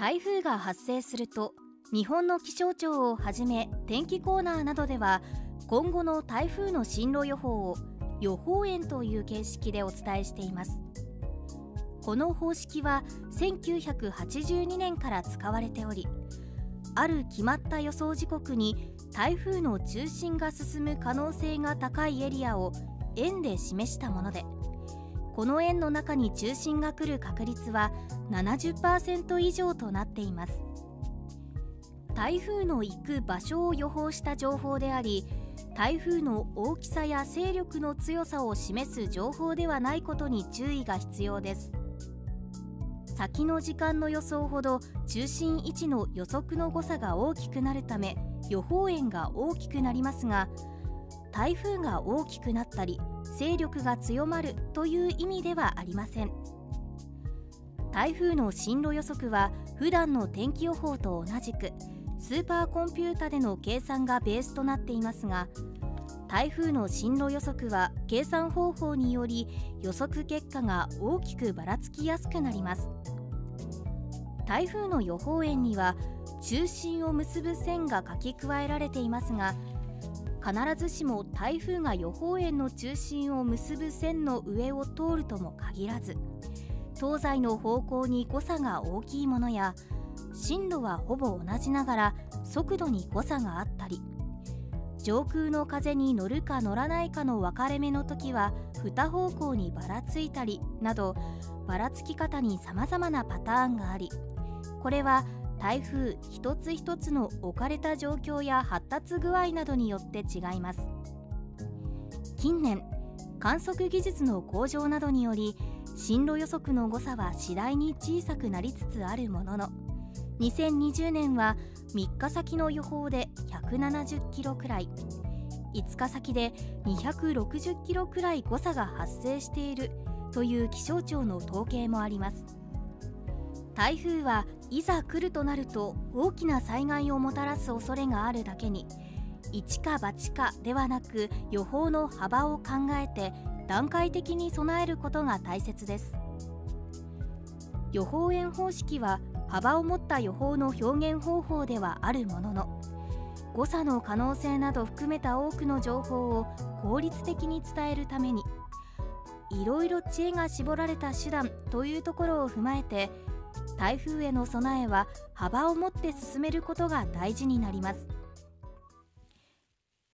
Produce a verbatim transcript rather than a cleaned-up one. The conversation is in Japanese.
台風が発生すると、日本の気象庁をはじめ天気コーナーなどでは今後の台風の進路予報を予報円という形式でお伝えしています。この方式はせんきゅうひゃくはちじゅうにねんから使われており、ある決まった予想時刻に台風の中心が進む可能性が高いエリアを円で示したもので、この円の中に中心が来る確率は ななじゅっパーセント 以上となっています。台風の行く場所を予報した情報であり、台風の大きさや勢力の強さを示す情報ではないことに注意が必要です。先の時間の予想ほど中心位置の予測の誤差が大きくなるため予報円が大きくなりますが、台風が大きくなったり勢力が強まるという意味ではありません。台風の進路予測は普段の天気予報と同じくスーパーコンピュータでの計算がベースとなっていますが、台風の進路予測は計算方法により予測結果が大きくばらつきやすくなります。台風の予報円には中心を結ぶ線が書き加えられていますが、必ずしも台風が予報円の中心を結ぶ線の上を通るとも限らず、東西の方向に誤差が大きいものや、進路はほぼ同じながら速度に誤差があったり、上空の風に乗るか乗らないかの分かれ目の時はに方向にばらついたりなど、ばらつき方に様々なパターンがあり、これは台風一つ一つの置かれた状況や発達具合などによって違います。近年、観測技術の向上などにより進路予測の誤差は次第に小さくなりつつあるものの、にせんにじゅうねんはみっか先の予報でひゃくななじゅっキロくらい、いつか先でにひゃくろくじゅっキロくらい誤差が発生しているという気象庁の統計もあります。台風はいざ来るとなると大きな災害をもたらす恐れがあるだけに、一か八かではなく予報の幅を考えて段階的に備えることが大切です。予報円方式は幅を持った予報の表現方法ではあるものの、誤差の可能性など含めた多くの情報を効率的に伝えるために、いろいろ知恵が絞られた手段というところを踏まえて、台風への備えは幅を持って進めることが大事になります。